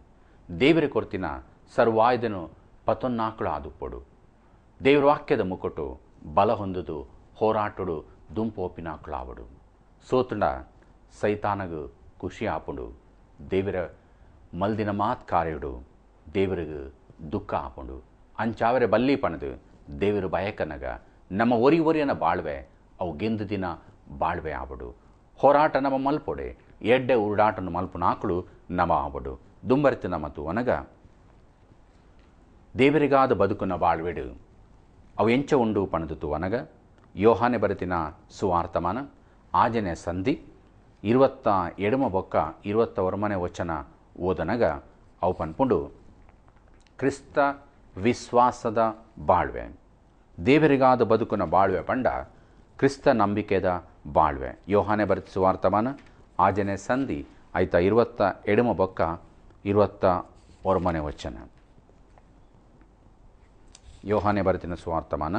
Speaker 2: ದೇವರ ಕೊರ್ತಿನ ಸರ್ವಾಯ್ದನು ಪತೊನ್ನಾಕಳು ಆದುಪಡು. ದೇವರ ವಾಕ್ಯದ ಮುಕಟು ಬಲ ಹೊಂದುದು ಹೋರಾಟುಡು ದುಂಪೋಪಿನಾಕಳು ಆವಡು. ಸೋತುಂಡ ಸೈತಾನಗು ಖುಷಿ ಆಪುಂಡು. ದೇವರ ಮಲ್ದಿನ ಮಾತ್ ಕಾರ್ಯುಡು ದೇವರಿಗೂ ದುಃಖ ಆಪುಂಡು. ಅಂಚಾವರೆ ಬಲ್ಲಿ ಪಣದು ದೇವರು ಭಯಕನಗ ನಮ್ಮ ಒರಿ ಒರಿಯನ ಬಾಳ್ವೆ ಅವು ಗೆಂದು ದಿನ ಬಾಳ್ವೆ ಆವಡು. ಹೋರಾಟ ನಮ್ಮ ಮಲ್ಪೊಡೆ ಎಡ್ಡೆ ಉರುಡಾಟನು ಮಲ್ಪುನಾಕಳು ನಮ ಆವಡು. ದುಂಬರ್ತಿ ನಮತು ಅನಗ ದೇವರಿಗಾದ ಬದುಕುನ ಬಾಳ್ವೆಡು ಅವು ಎಂಚ ಉಂಡು ಪಣದುತು ಅನಗ ಯೋಹಾನೆ ಬರೆತಿನ ಸುವಾರ್ತಮಾನ ಆಜನೆ ಸಂಧಿ ಇರುವತ್ತ ಎಡಮ ಬೊಕ್ಕ ಇರುವತ್ತ ಒರಮನೆ ವಚನ ಓದನಗ ಅವು ಪನ್ಪುಂಡು ಕ್ರಿಸ್ತ ವಿಶ್ವಾಸದ ಬಾಳ್ವೆ. ದೇವರಿಗಾದ ಬದುಕುನ ಬಾಳ್ವೆ ಪಂಡ ಕ್ರಿಸ್ತ ನಂಬಿಕೆದ ಬಾಳ್ವೆ. ಯೋಹಾನೆ ಬರೆತ ಸುವಾರ್ತಮಾನ ಆಜನೆ ಸಂಧಿ ಆಯ್ತಾ ಇರುವತ್ತ ಎಡಮ ಬೊಕ್ಕ ಇರುವತ್ತ ಒರಮನೆ ವಚನ. ಯೋಹಾನೆ ಬರೆತಿನ ಸುವಾರ್ತಮಾನ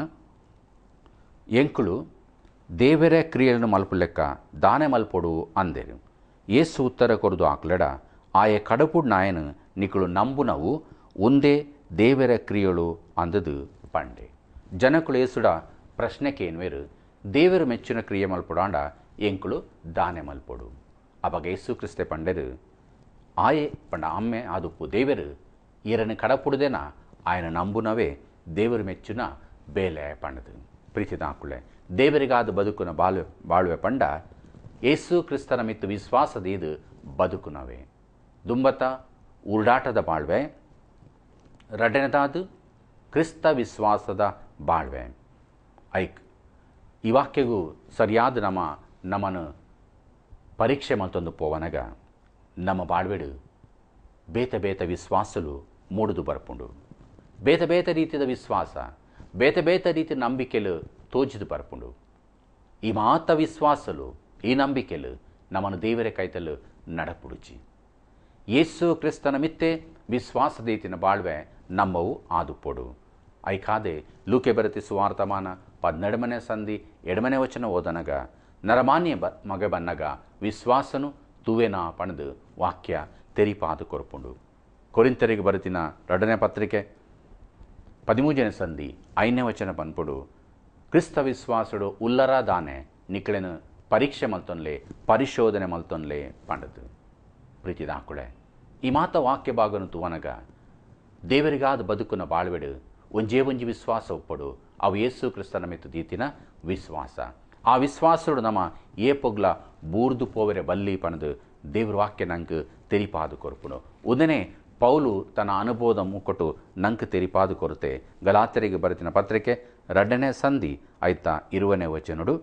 Speaker 2: ಎಂಕುಳು ದೇವರೇ ಕ್ರಿಯೆಯನ್ನು ಮಲ್ಪು ಲೆಕ್ಕ ದಾನೆ ಮಲ್ಪೊಡು ಅಂದೇರು. ಏಸು ಉತ್ತರ ಕೊರದು ಆಕ್ಲೆಡ ಆಯೆ ಕಡಪುಡ್ ನಾಯನು ನಿಕಳು ನಂಬುನವು ಒಂದೇ ದೇವರ ಕ್ರಿಯಳು ಅಂದದು ಪಂಡೆ. ಜನಕುಳು ಏಸುಡ ಪ್ರಶ್ನೆಕೇನ್ವೇರು ದೇವರು ಮೆಚ್ಚಿನ ಕ್ರಿಯೆ ಮಲ್ಪೊಡಾಂಡ ಎಂಕುಳು ದಾನೆ ಮಲ್ಪೊಡು. ಅವಾಗ ಏಸು ಕ್ರಿಸ್ತೆ ಪಂಡೆರು ಆಯೆ ಪಂಡ ಅಮ್ಮೆ ಆದುಪ್ಪು ದೇವರು ಈರನ್ನು ಕಡಪುಡುದೇನ ಆಯನ ನಂಬುನವೇ ದೇವರು ಮೆಚ್ಚುನ ಬೇಲೆ ಪಂಡದು. ಪ್ರೀತಿದಾಕುಳೆ ದೇವರಿಗಾದ ಬದುಕುನ ಬಾಳ್ವೆ ಬಾಳ್ವೆ ಪಂಡ ಏಸು ಕ್ರಿಸ್ತನ ಮಿತ್ತು ವಿಶ್ವಾಸದ ಇದು ಬದುಕುನವೇ. ದುಂಬತ ಉರುಡಾಟದ ಬಾಳ್ವೆ ರಡನೆದಾದು ಕ್ರಿಸ್ತ ವಿಶ್ವಾಸದ ಬಾಳ್ವೆ. ಐಕ್ ಈ ವಾಕ್ಯಗೂ ಸರಿಯಾದ ನಮ್ಮ ನಮ್ಮನ್ನು ಪರೀಕ್ಷೆ ಮತ್ತೊಂದು ಪೋವನಗ ನಮ್ಮ ಬಾಳ್ವೆಡು ಬೇತ ಬೇತ ವಿಶ್ವಾಸಲು ಮೂಡುದು ಬರ್ಪುಂಡು. ಬೇತ ಬೇತ ರೀತಿಯ ವಿಶ್ವಾಸ ಬೇತ ಬೇತ ರೀತಿ ನಂಬಿಕೆಲು ತೋಜಿದು ಬರ್ಪುಂಡು. ಈ ಮಾತ ವಿಶ್ವಾಸಲು ಈ ನಂಬಿಕೆಲು ನಮ್ಮನ್ನು ದೇವರ ಕೈತಲು ನಡಪುಡುಚಿ. ಯೇಸು ಕ್ರಿಸ್ತನ ಮಿತ್ತೆ ವಿಶ್ವಾಸದೀತಿನ ಬಾಳ್ವೆ ನಮ್ಮವು ಆದುಪೊಡು. ಐಕಾದೆ ಲೂಕೆ ಬರತಿ ಸುವಾರ್ತಮಾನ ಪದ್ನೆಡಮನೆ ಸಂಧಿ ಎಡಮನೆ ವಚನ ಓದನಗ ನರಮಾನ್ಯ ಬ ಮಗ ಬನ್ನಗ ವಿಶ್ವಾಸನು ತುವೆನ ಪಣದು ವಾಕ್ಯ ತೆರಿಪಾದು ಕೊರ್ಪುಂಡು. ಕೊರಿಂತರಿಗೆ ಬರತಿನ ಎರಡನೇ ಪತ್ರಿಕೆ ಪದಿಮೂಜನೆ ಸಂಧಿ ಐದನೇ ವಚನ ಪನ್ಪುಡು ಕ್ರಿಸ್ತ ವಿಶ್ವಾಸಡು ಉಲ್ಲರ ದಾನೆ ನಿಕ್ಳೆನು ಪರೀಕ್ಷೆ ಮಲ್ತೊನ್ಲೆ ಪರಿಶೋಧನೆ ಮಲ್ತೊನ್ಲೆ ಪಂಡದು. ಪ್ರೀತಿದಾಕುಳೆ ಈ ಮಾತ ವಾಕ್ಯ ಭಾಗನು ತುವನಗ ದೇವರಿಗಾದ ಬದುಕುನ ಬಾಳ್ವೆಡು ಒಂಜೇ ಒಂಜಿ ವಿಶ್ವಾಸ ಒಪ್ಪಡು ಅವು ಯೇಸು ಕ್ರಿಸ್ತನ ಮಿತ್ತು ದೀತಿನ ವಿಶ್ವಾಸ. ಆ ವಿಶ್ವಾಸಡು ನಮ್ಮ ಏ ಪೊಗ್ಲ ಬೂರ್ದು ಪೋವೆರೆ ಬಲ್ಲಿ ಪಣದು ದೇವ್ರ ವಾಕ್ಯ ನಂಗೆ ತೆರಿಪಾದು ಕೊರ್ಪುಡು. ಉದನೆ ಪೌಲು ತನ್ನ ಅನುಭವದ ಮುಕ್ಕಟು ನಂಗೆ ತೆರಿಪಾದು ಕೊರತೆ. ಗಲಾತ್ಯರಿಗೆ ಬರೆತಿನ ಪತ್ರಿಕೆ ಎರಡನೇ ಸಂಧಿ ಆಯ್ತಾ ಇರುವನೇ ವಚನಡು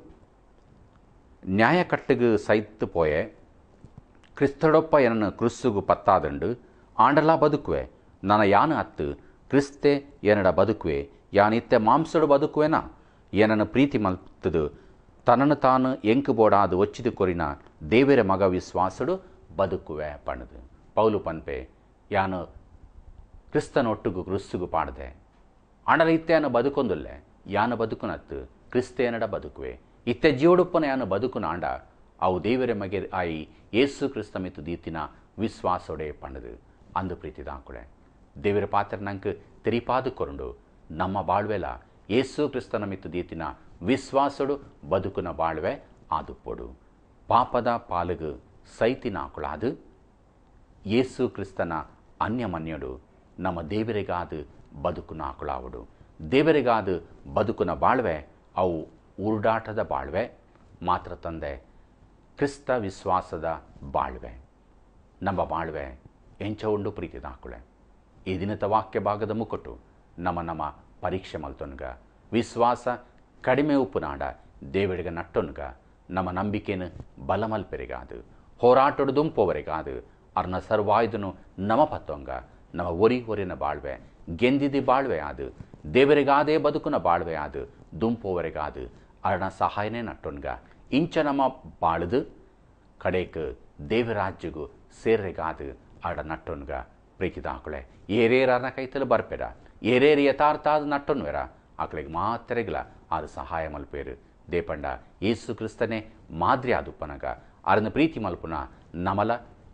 Speaker 2: ನ್ಯಾಯ ಕಟ್ಟುಗು ಸೈತ್ತು ಪೋಯೆ ಕ್ರಿಸ್ತಡೊಪ್ಪ ಎನನ್ನು ಕ್ರಿಸ್ತುಗು ಪತ್ತಾದಂಡು ಆಂಡಲ ಬದುಕುವೆ ನನ್ನ ಯಾನು ಹತ್ತು ಕ್ರಿಸ್ತೆ ಎನಡ ಬದುಕುವೆ ಯಾನಿತ್ತೆ ಮಾಂಸಡು ಬದುಕುವೆನ ಏನನ್ನು ಪ್ರೀತಿ ಮಲ್ತದು ತನ್ನನ್ನು ತಾನು ಎಂಕು ಬೋಡಾದು ಒಚ್ಚಿದು ಕೊರಿನ ದೇವರ ಮಗ ವಿಶ್ವಾಸಡು ಬದುಕುವೆ ಪಣದು. ಪೌಲು ಪನ್ಪೆ ಯಾನು ಕ್ರಿಸ್ತನೊಟ್ಟುಗು ಕ್ರಿಸ್ತುಗು ಪಾಡದೆ ಆಂಡಲ ಇತ್ತೆಯನ್ನು ಬದುಕೊಂದುಲ್ಲೆ ಯಾನು ಬದುಕುನತ್ತು ಕ್ರಿಸ್ತೇನಡ ಬದುಕುವೆ ಇತ್ತೆ ಜೀವಡುಪ್ಪನ ಯಾನು ಬದುಕುನ ಆಂಡ ಅವು ದೇವರ ಮಗೆ ಆಯಿ ಯೇಸು ಕ್ರಿಸ್ತ ಮಿತ್ತು ದೀತಿನ ವಿಶ್ವಾಸೋಡೆ ಪಂಡದು. ಅಂದು ಪ್ರೀತಿದಾಕುಳೆ ದೇವರ ಪಾತ್ರ ನಂಗೆ ತೆರಿಪಾದು ಕೊರಂಡು ನಮ್ಮ ಬಾಳ್ವೆಲ ಯೇಸು ಕ್ರಿಸ್ತನ ಮಿತ್ತು ದೀತಿನ ವಿಶ್ವಾಸಡು ಬದುಕುನ ಬಾಳ್ವೆ ಆದುಪೊಡು. ಪಾಪದ ಪಾಲುಗು ಸೈತಿನಾಕುಳಾದು ಯೇಸು ಕ್ರಿಸ್ತನ ಅನ್ಯಮನ್ಯಡು ನಮ್ಮ ದೇವರಿಗಾದ ಬದುಕುನ ಆಕುಳಾವಡು. ದೇವರಿಗಾದ ಬದುಕುನ ಬಾಳ್ವೆ ಅವು ಉರುಡಾಟದ ಬಾಳ್ವೆ ಮಾತ್ರ ತಂದೆ ಕ್ರಿಸ್ತ ವಿಶ್ವಾಸದ ಬಾಳ್ವೆ. ನಮ್ಮ ಬಾಳ್ವೆ ಎಂಚ ಉಂಡು ಪ್ರೀತಿದಾಕುಳೆ ಈ ದಿನದ ವಾಕ್ಯ ಭಾಗದ ಮುಕ್ಕಟು ನಮ್ಮ ನಮ್ಮ ಪರೀಕ್ಷೆ ಮಲ್ತೊನ್ಗ ವಿಶ್ವಾಸ ಕಡಿಮೆ ಉಪ್ಪುನಾಡ ದೇವಡಿಗೆ ನಟ್ಟೊನ್ಗ ನಮ್ಮ ನಂಬಿಕೆನು ಬಲ ಮಲ್ಪೆರಿಗಾದು ಹೋರಾಟಡು ದುಂಪೋವರೆಗಾದು ಅರ್ನ ಸರ್ವಾಯ್ದನು ನಮ ಪತ್ತೊಂಗ ನಮ್ಮ ಒರಿ ಒರಿನ ಬಾಳ್ವೆ ಗೆಂದಿದಿ ಬಾಳ್ವೆ ಆದು ದೇವರಿಗಾದೇ ಬದುಕುನ ಬಾಳ್ವೆ ಆದು ದುಂಪೋವರೆಗಾದು ಅರ್ಣ ಸಹಾಯನೇ ನಟ್ಟೊನ್ಗ ಇಂಚ ನಮ್ಮ ಬಾಳ್ದು ಕಡೆಕ್ ದೇವರಾಜ್ಯಗೂ ಸೇರ್ರೆಗಾದು ಅಡ ನಟ್ಟೊನ್ಗ ಪ್ರೀತಿದಾಕುಳೆ ಏರೇರನ ಕೈತಲು ಬರ್ಪೆರ ಏರೇರಿ ಯಥಾರ್ಥ ಆದ ನಟ್ಟೊನ್ವೆರ ಆಕಳಿಗೆ ಮಾತ್ರೆಗ್ಲ ಅದು ಸಹಾಯ ಮಲ್ಪೇರು ದೇಪಂಡ ಯೇಸು ಕ್ರಿಸ್ತನೇ ಮಾದ್ರಿ ಆದುಪ್ಪನಗ ಅರನ ಪ್ರೀತಿ ಮಲ್ಪುನ ನಮಲ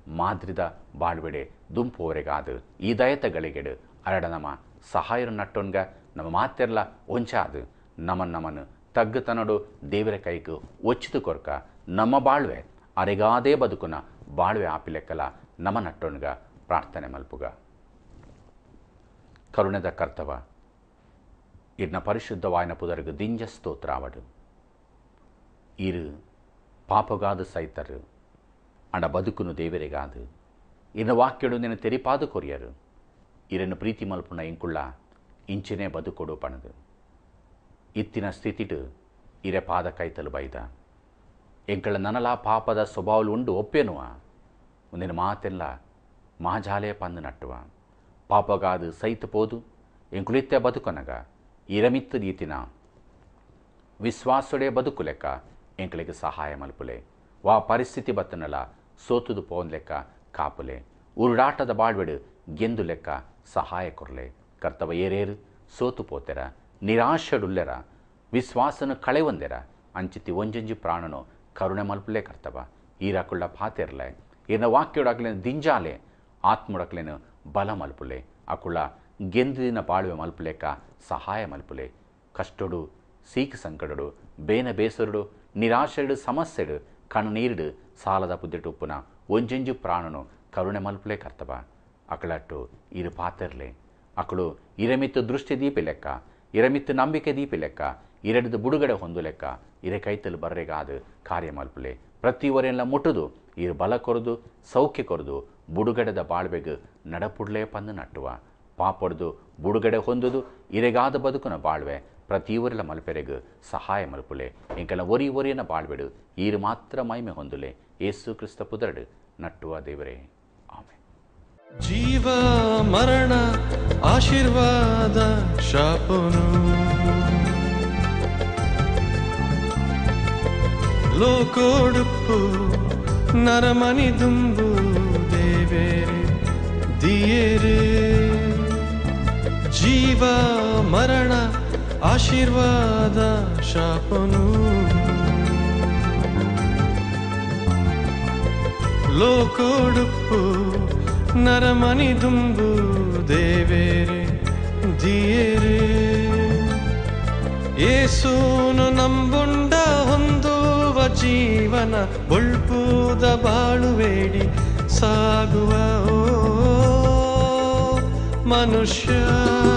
Speaker 2: ಮಾದ್ರಿದ ಬಾಳ್ವೆಡೆ ದುಂಪುವರೆಗಾದು ಈ ದಯತಗಳಿಗೆಡು ಅರಡ ನಮ್ಮ ಸಹಾಯರು ನಟ್ಟೊನ್ಗ ನಮ್ಮ ಮಾತೆರ್ಲ ಒಂಚಾದು ನಮನ್ ನಮನು ತಗ್ಗುತನಡು ದೇವರ ಕೈಗೂ ಒಚ್ಚಿತು ಕೊರ್ಕ ನಮ್ಮ ಬಾಳ್ವೆ ಅರೆಗಾದೇ ಬದುಕುನ ಬಾಳ್ವೆ ಆಪಿಲೆಕ್ಕಲ ನಮ್ಮ ನಟ್ಟೊನ್ಗ ಪ್ರಾರ್ಥನೆ ಮಲ್ಪುಗ. ಕರುಣದ ಕರ್ತವ ಇರ್ನ ಪರಿಶುದ್ಧವಾಯನ ಪುದರ್ಗು ದಿಂಜ ಸ್ತೋತ್ರಾವಡು ಇರು ಪಾಪಗಾದು ಸೈತರು ಅಂಡ ಬದುಕುನು ದೇವರಿಗಾದು ಇರ್ನ ವಾಕ್ಯಡು ನಿನ್ನ ತೆರಿಪಾದು ಕೊರಿಯರು ಇರನ್ನು ಪ್ರೀತಿ ಮಲ್ಪುನ ಇಂಕುಳ್ಳ ಇಂಚಿನೇ ಬದುಕೊಡು ಪಣದು ಇತ್ತಿನ ಸ್ಥಿತಿಡು ಇರೆ ಪಾದ ಕೈತಲು ಬೈದ ಎಂಕಳ ನನಲ ಪಾಪದ ಸ್ವಭಾವಲು ಉಂಡು ಒಪ್ಪೆನುವ ಮುಂದಿನ ಮಾತೆಲ್ಲ ಮಾಜಾಲೆ ಪಂದು ನಟ್ಟುವ ಪಾಪಗಾದು ಸೈತ ಪೋದು ಎಂಕುಳಿತ್ಯ ಬದುಕೊನಗ ಇರಮಿತ್ತು ರೀತಿನ ವಿಶ್ವಾಸೊಡೆ ಬದುಕು ಲೆಕ್ಕ ಎಂಕಳಿಗೆ ಸಹಾಯ ಮಲ್ಪುಲೆ ವಾ ಪರಿಸ್ಥಿತಿ ಬತ್ತನಲ ಸೋತುದು ಪೋನ್ ಲೆಕ್ಕ ಕಾಪುಲೆ ಉರುಡಾಟದ ಬಾಳ್ವೆಡು ಗೆಂದು ಲೆಕ್ಕ ಸಹಾಯ ಕೊರ್ಲೆ ಕರ್ತವ ಏರೇರು ಸೋತು ಪೋತೆರ ನಿರಾಶಡುಲ್ಲೆರ ವಿಶ್ವಾಸನು ಕಳೆವಂದೆರ ಅಂಚಿತಿ ಒಂಜಂಜಿ ಪ್ರಾಣನು ಕರುಣೆ ಮಲ್ಪುಲೆ ಕರ್ತವ ಈರಾಕುಳ್ಳ ಪಾತೆರ್ಲೆ ಇರ್ನ ವಾಕ್ಯೋಡಾಕ್ಲೇನು ದಿಂಜಾಲೆ ಆತ್ಮುಡಕ್ಲೇನು ಬಲ ಮಲ್ಪುಲೆ ಅಕುಳ್ಳ ಗೆಂದಿನ ಬಾಳುವೆ ಮಲ್ಪುಲೆಕ್ಕ ಸಹಾಯ ಮಲ್ಪುಲೆ ಕಷ್ಟಡು ಸೀಕ ಸಂಕಟಡು ಬೇನ ಬೇಸರುಡು ನಿರಾಶೆಡು ಸಮಸ್ಯೆಡು ಕಣ್ಣೀರುಡು ಸಾಲದ ಪುದ್ದಿಟ್ಟು ಉಪ್ಪುನ ಒಂಜಂಜು ಪ್ರಾಣನು ಕರುಣೆ ಮಲ್ಪುಲೆ ಕರ್ತವ ಅಕಳಟ್ಟು ಇರು ಪಾತೆರ್ಲೆ ಅಕಳು ಇರಮಿತ್ತು ದೃಷ್ಟಿ ದೀಪಿ ಲೆಕ್ಕ ಇರಮಿತ್ತು ನಂಬಿಕೆ ದೀಪಿ ಲೆಕ್ಕ ಇರಡಿದು ಬುಡುಗಡೆ ಹೊಂದು ಲೆಕ್ಕ ಇರೆ ಕೈತಲು ಬರ್ರೆಗಾದು ಕಾರ್ಯ ಮಲ್ಪುಲೆ ಪ್ರತಿವರೆಲ್ಲ ಮುಟ್ಟುದು ಇರು ಬಲ ಕೊರದು ಸೌಖ್ಯ ಕೊರದು ಬುಡುಗಡೆದ ಬಾಳ್ವೆಗು ನಡಪುಡ್ಲೇ ಪಂದು ನಟ್ಟುವ ಪಾಪೊಡ್ದು ಬುಡುಗಡೆ ಹೊಂದುದು ಇರೆಗಾದ ಬದುಕುನ ಬಾಳ್ವೆ ಪ್ರತಿವರೆಲ್ಲ ಮಲ್ಪೆರೆಗು ಸಹಾಯ ಮಲ್ಪುಲೆ ಎಂಕಲ ಒರಿ ಒರಿಯನ ಬಾಳ್ವೆಡು ಈರು ಮಾತ್ರ ಮೈಮೆ ಹೊಂದುಲೆ ಯೇಸು ಕ್ರಿಸ್ತ ಪುದರಡು ನಟ್ಟುವ ದೇವರೇ ಆಮೆನ್.
Speaker 1: ಜೀವ ಮರಣ ಆಶೀರ್ವಾದ ಶಾಪನು ಲೋಕೋಡುಪ್ಪು ನರಮನಿ ದುಂಬು ದೇವೇರೆ ದಿಯೇರೆ ಜೀವ ಮರಣ ಆಶೀರ್ವಾದ ಶಾಪನು ಲೋಕೋಡುಪ್ಪು ನರಮನಿ ದುಂಬು ದೇವೇರೆ ದಿಯೇರೆ ಯೇಸುನು ನಂಬುಂಡ ಹೊಂದುವ ಜೀವನ ಒಳ್ಪುದ ಬಾಳುವೇಡಿ ಸಾಗುವ ಓ ಮನುಷ್ಯ.